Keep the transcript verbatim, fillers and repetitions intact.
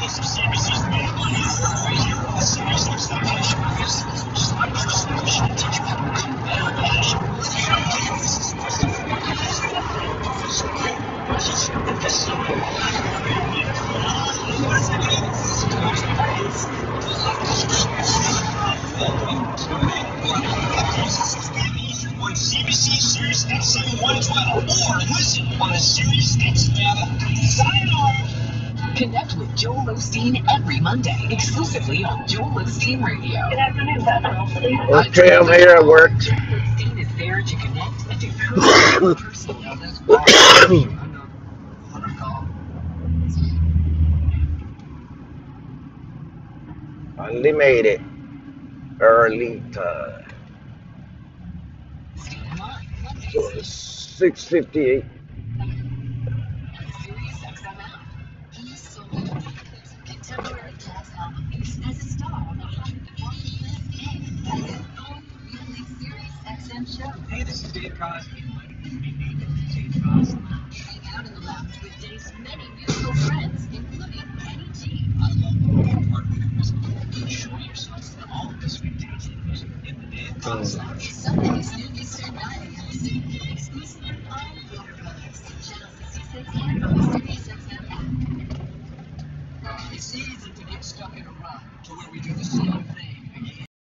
On C B C Sirius X M one twelve or listen on the Sirius X M app. Sayonara. Connect with Joel Osteen every Monday, exclusively on Joel Osteen Radio. Good afternoon, Bethel. Okay, I'm here at work. Joel Osteen is there to connect and to encourage your personal wellness. Finally made it. Early time. So six fifty-eight. Contemporary jazz album as a star on the Weekly Sirius X M show. Hey, this is Dave Cosby. Hang out in the lounge with Dave's many musical friends, including Kenny G. I love the part of the music. Enjoy yourself and all of this fantastic music in the day. Sundays,